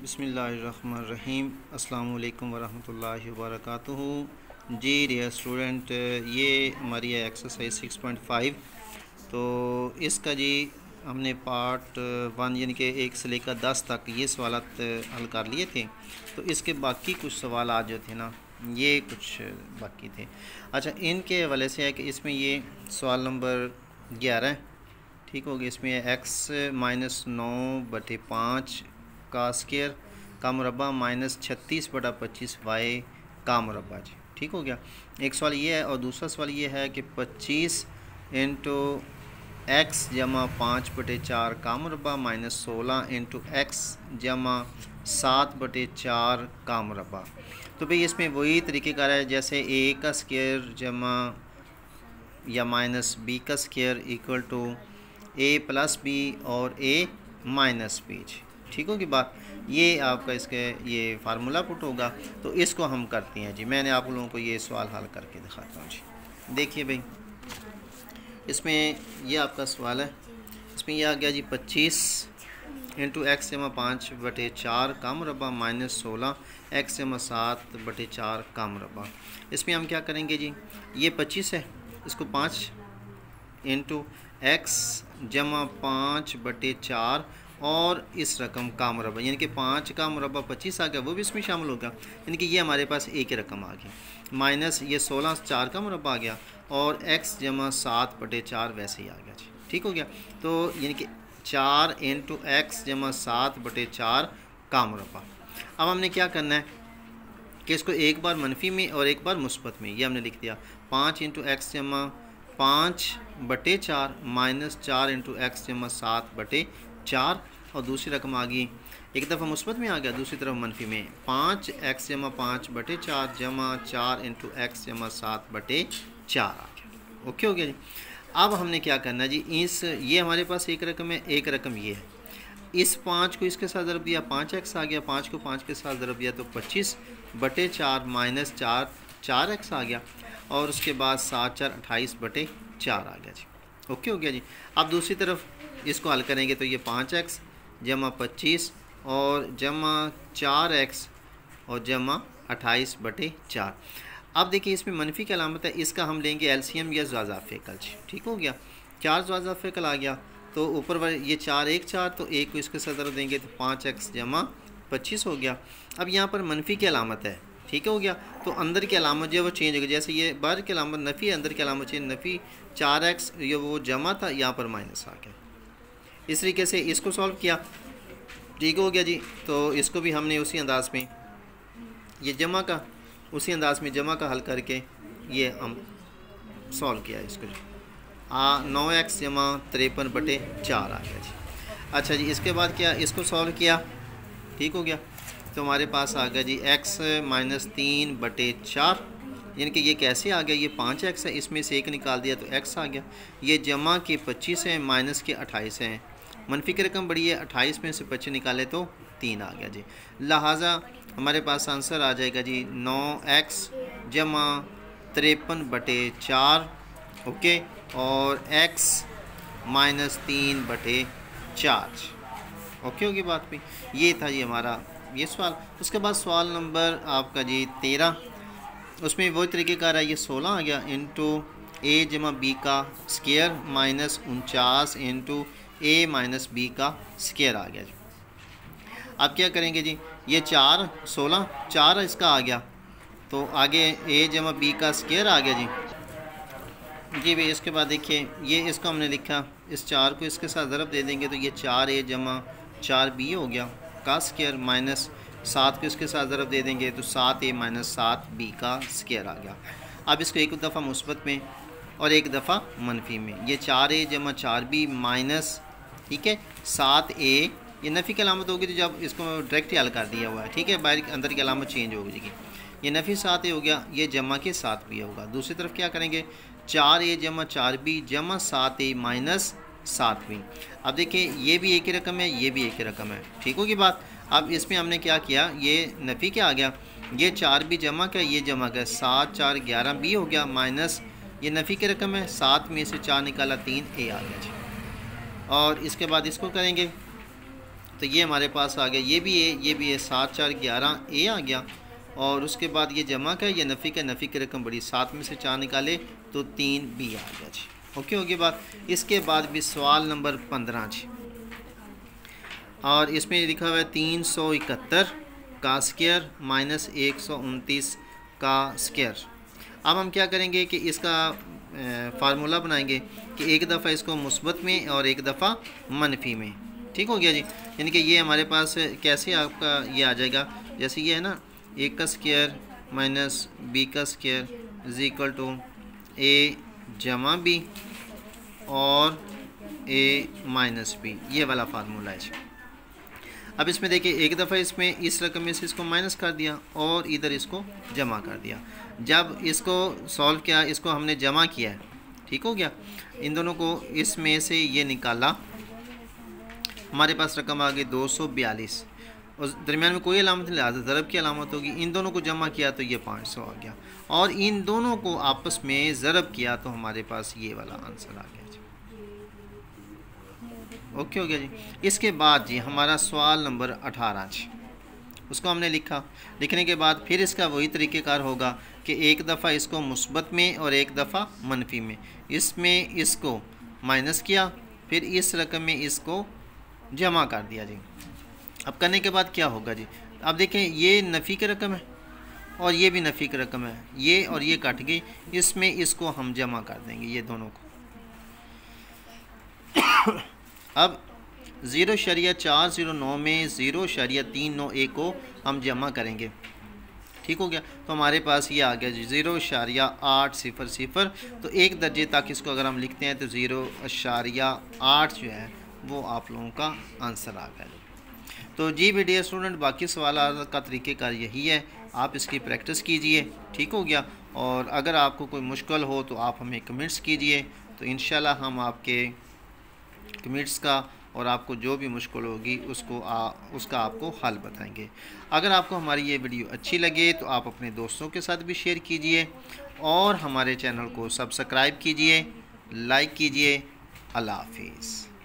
बिस्मिल्लाहिर्रहमानिर्रहीम। अस्सलाम वालेकुम वरहमतुल्लाहि वबरकातुहू। जी डियर स्टूडेंट, ये हमारी है एक्सरसाइज 6.5। तो इसका जी हमने पार्ट 1 यानी कि 1 से लेकर 10 तक ये सवालात हल कर लिए थे। तो इसके बाकी कुछ सवाल आज जो थे ना, ये कुछ बाकी थे। अच्छा, इनके हवाले से है कि इसमें ये सवाल नंबर 11 है, ठीक हो गया। इसमें x-9/5 का स्क्वायर का मुरब्बा -36/25 y का मुरब्बा जी, ठीक हो गया। एक सवाल ये है और दूसरा सवाल ये है कि 25 इंटू x जमा 5/4 का मुरब्बा -16 इंटू x जमा 7/4 का मुरब्बा। तो भाई इसमें वही तरीक़ेकार है जैसे a का स्क्वायर जमा या -b का square equal to a + b और a - b, ठीक होगी बात। ये आपका इसके ये फार्मूला पुट होगा। तो इसको हम करते हैं जी। मैंने आप लोगों को ये सवाल हल करके दिखाता हूँ जी। देखिए भाई, इसमें ये आपका सवाल है। इसमें यह आ गया जी 25 इंटू x जमा 5/4 का मुरब्बा -16 x जमा 7/4 का मुरब्बा। इसमें हम क्या करेंगे जी, ये 25 है, इसको 5 इंटू x जमा 5/4 और इस रकम का मुरब्बा, यानी कि 5 का मुरब्बा 25 आ गया, वो भी इसमें शामिल होगा। यानी कि ये हमारे पास एक ही रकम आ गई, माइनस ये 16 4 का मुरब्बा आ गया और x जमा 7/4 वैसे ही आ गया जी, ठीक हो गया। तो यानी कि 4 इंटू x जमा 7/4 का मुरब्बा। अब हमने क्या करना है कि इसको एक बार मनफी में और एक बार मुस्बत में, ये हमने लिख दिया। 5 इंटू x जमा 5/4 -4 इंटू x जमा 7/4 और दूसरी रकम आ गई, एक दफ़ा मुस्बत में आ गया, दूसरी तरफ मनफी में 5x जमा 5/4 जमा 4 इंटू x जमा 7/4 आ गया। ओके हो गया जी। अब हमने क्या करना है जी, इस ये हमारे पास एक रकम है, एक रकम ये है। इस 5 को इसके साथ ज़रब दिया, 5x आ गया। 5 को 5 के साथ ज़रब दिया तो 25/4 -4 4x आ गया और उसके बाद 7 4 28/4 आ गया जी। ओके हो गया जी। अब दूसरी तरफ इसको हल करेंगे तो ये 5x जमा 25 और जमा 4x और जमा 28/4। अब देखिए इसमें मनफी की अलामत है, इसका हम लेंगे एलसीएम या ज़ाज़ाफ़ेकल जी, ठीक हो गया। 4 ज़ाज़ाफ़ेकल आ गया तो ऊपर वाले ये 4 1 4, तो 1 को इसके साथ ज़रब देंगे तो 5x जमा 25 हो गया। अब यहाँ पर मनफी की अलामत है, ठीक हो गया। तो अंदर की अलामत जो है वो चेंज हो गई, जैसे ये बाहर की अलामत नफ़ी, अंदर की अलामत चेंज, नफ़ी 4x ये वो जमा था, यहाँ पर माइनस आ गया। इस तरीके से इसको सॉल्व किया, ठीक हो गया जी। तो इसको भी हमने उसी अंदाज़ में ये जमा का, उसी अंदाज़ में जमा का हल करके ये हम सॉल्व किया इसको जी। 9x जमा 53/4 आ गया जी। अच्छा जी, इसके बाद क्या, इसको सॉल्व किया, ठीक हो गया। तो हमारे पास आ गया जी x - 3/4, यानी कि ये कैसे आ गया, ये 5x है, इसमें से एक निकाल दिया तो x आ गया। ये जमा के 25 है, माइनस के 28 हैं, मनफी की रकम बड़ी है, 28 में से 25 निकाले तो 3 आ गया जी। लिहाजा हमारे पास आंसर आ जाएगा जी 9x जमा 53/4, ओके, और x - 3/4। ओके होगी बात भी। ये था जी हमारा ये सवाल। उसके बाद सवाल नंबर आपका जी 13, उसमें वही तरीक़ेकार है, ये 16 आ गया इंटू a जमा b का स्क्वायर -49 इंटू a - b का स्क्वायर आ गया जी। अब क्या करेंगे जी, ये 4 16 4 इसका आ गया, तो आगे a जमा b का स्क्वायर आ गया जी भाई। इसके बाद देखिए ये इसको हमने लिखा, इस 4 को इसके साथ ज़रब दे देंगे तो ये 4a जमा 4b हो गया का स्क्वायर, माइनस 7 को इसके साथ ज़रब दे देंगे तो 7a - 7b का स्क्वायर आ गया। अब इसको एक दफ़ा मुस्बत में और एक दफ़ा मनफी में, ये 4a जमा 4b माइनस, ठीक है, 7a, ये नफ़ी की अलामत होगी तो जब इसको डायरेक्ट हल कर दिया हुआ है, ठीक है, बाहर अंदर की अलामत चेंज हो जाएगी। ये नफ़ी 7a हो गया, ये जमा के 7b होगा। दूसरी तरफ क्या करेंगे, 4a जमा 4b जमा 7a माइनस 7b। अब देखिए ये भी एक ही रकम है, ये भी एक ही रकम है, ठीक होगी बात। अब इसमें हमने क्या किया, ये नफ़ी क्या आ गया, ये 4b जमा का, ये जमा का, 7 4 11b हो गया, माइनस ये नफ़ी की रकम है, 7 में से 4 निकाला 3a आ गया जी। और इसके बाद इसको करेंगे तो ये हमारे पास आ गया, ये भी ए, ये भी ए, 7 4 11 ए आ गया। और उसके बाद ये जमा का, ये नफ़ी का, नफ़ी की रकम बड़ी, 7 में से 4 निकाले तो 3 बी आ गया जी। ओके हो गया बात। इसके बाद भी सवाल नंबर 15 जी, और इसमें लिखा हुआ है 371 का स्क्वायर माइनस 129 का स्क्वायर। अब हम क्या करेंगे कि इसका फार्मूला बनाएंगे कि एक दफ़ा इसको मुस्बत में और एक दफ़ा मनफी में। ठीक हो गया जी। यानी कि ये हमारे पास कैसे आपका ये आ जाएगा, जैसे ये है ना, ए का स्क्वायर माइनस बी का square is equal to A जमा बी और ए माइनस बी, ये वाला फार्मूला है जी। अब इसमें देखिए, एक दफ़ा इसमें इस रकम में से इसको माइनस कर दिया और इधर इसको जमा कर दिया। जब इसको सॉल्व किया, इसको हमने जमा किया है, ठीक हो गया। इन दोनों को इसमें से ये निकाला, हमारे पास रकम आ गई 242 और दरमियान में कोई अलामत नहीं, लिहाजा ज़रब की अलामत होगी। इन दोनों को जमा किया तो ये 500 आ गया, और इन दोनों को आपस में ज़रब किया तो हमारे पास ये वाला आंसर आ गया जी। ओके हो गया जी। इसके बाद जी हमारा सवाल नंबर 18 जी, उसको हमने लिखा। लिखने के बाद फिर इसका वही तरीक़ेकार होगा कि एक दफ़ा इसको मुस्बत में और एक दफ़ा मनफी में, इसमें इसको माइनस किया, फिर इस रकम में इसको जमा कर दिया जी। अब करने के बाद क्या होगा जी, अब देखें ये नफ़ी की रकम है और ये भी नफ़ी की रकम है, ये और ये कट गई, इसमें इसको हम जमा कर देंगे ये दोनों को। अब 0.409 में 0.391 को हम जमा करेंगे, ठीक हो गया। तो हमारे पास ये आ गया जी 0.800। तो एक दर्जे तक इसको अगर हम लिखते हैं तो 0.8 जो है वो आप लोगों का आंसर आ गया। तो जी डियर स्टूडेंट, बाकी सवाल का तरीक़ेकार यही है, आप इसकी प्रैक्टिस कीजिए, ठीक हो गया। और अगर आपको कोई मुश्किल हो तो आप हमें कमेंट्स कीजिए, तो इंशाल्लाह हम आपके कमेंट्स का और आपको जो भी मुश्किल होगी उसका आपको हल बताएंगे। अगर आपको हमारी ये वीडियो अच्छी लगे तो आप अपने दोस्तों के साथ भी शेयर कीजिए और हमारे चैनल को सब्सक्राइब कीजिए, लाइक कीजिए। अल्लाह हाफिज़।